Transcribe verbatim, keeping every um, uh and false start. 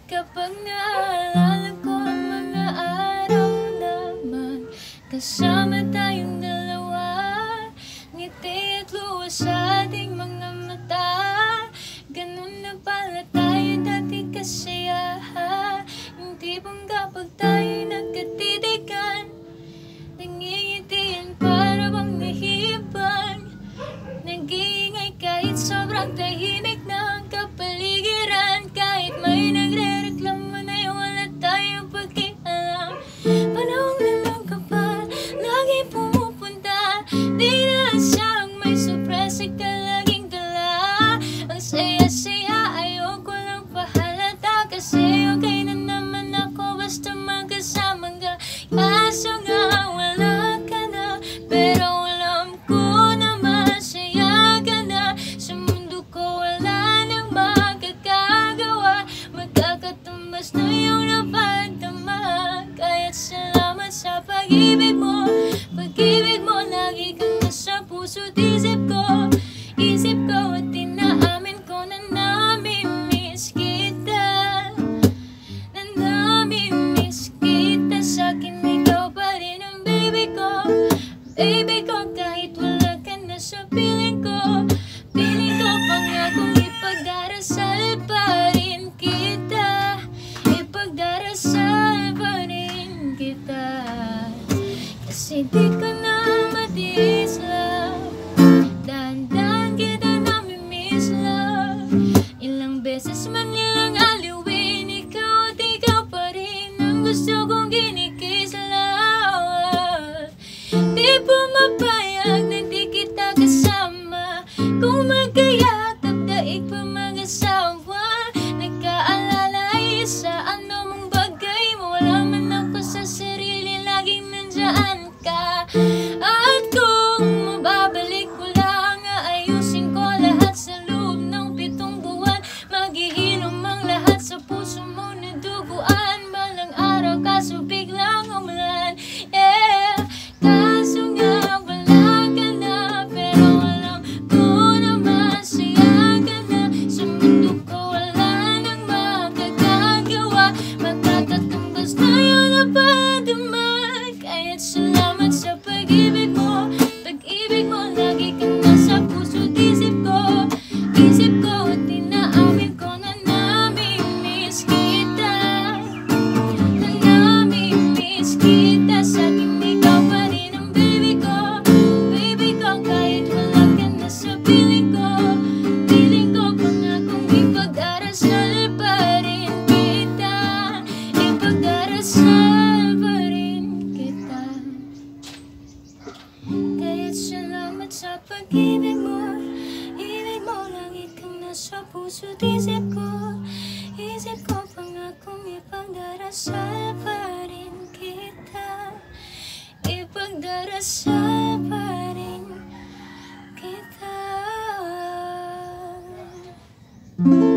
Kapag naalala ko ang mga araw naman kasama tayong dalawa, ngiti at luha sa ating mga mata. Ganun na pala tayo dati kasaya, yung tipong kapag tayo'y nagkatitigan, nangingitian para bang nahihibang, nag-iingay kahit sobrang tahimik na ang kapaligiran. Kahit may nagre-reklamo na'y wala tayong pakialam. Panahon na ng kapal, lagi pumupunta, di na siyang may surpresa ka laging dala. Ang saya-saya, ayoko lang pahalata, kasi okay na naman ako basta magkasama ka. Kaso nga wala ka na, pero alam ko na masaya ka na. Sa mundo ko wala nang magkakagawa, magkakatumbas na yung napadama. Kaya't salamat sa pag-ibig mo, pag-ibig mo. Lagi kang nasa puso't isip ko, isip ko. At tinaamin ko na nami-miss kita, na nami-miss kita. Sa'kin ikaw pa rin ang baby ko, baby ko. Kahit wala ka na sa piling ko, piling ko pangakong ipagdarasal pa rin kita, ipagdarasal pa rin kita. Kasi di ko na matiis, love, dahan-dahan kita nami-miss, love. Ilang beses man nilang aliwin, ikaw at ikaw pa rin ang gusto kong kinikis, love. Di pumapayag na di kita kasama, kung magkayakap daig pa mag-asawa. Nagkaalala sa ano mong bagay mo, wala man ako sa sarili, laging nandiyan ka. At kung mababalik ko lang, aayusin ko lahat sa loob ng pitong buwan. Maghihilom ang lahat sa puso mo na duguan, balang araw kaso biglang umulan, yeah. Kaso nga wala ka na, pero alam ko na masaya ka na. Sa mundo ko wala nang makakagawa, magkakatumbas na yung napadama. Kaya't salamat sa pag-ibig mo, pag-ibig mo. Lagi kang nasa puso't isip ko, isip ko. At tinaamin ko na nami-miss kita, na nami-miss kita. Sa'kin ikaw pa rin ang baby ko, baby ko. Kahit wala ka na sa piling ko, piling ko. Pangakong ipag-darasal pa rin kita, ipag-darasal pa rin kita. Kaya't salamat sa pag-ibig mo, ibig mo. Lagi kang nasa puso't isip ko, isip ko. Pangakong ipagdarasal pa rin kita, ipagdarasal pa rin kita.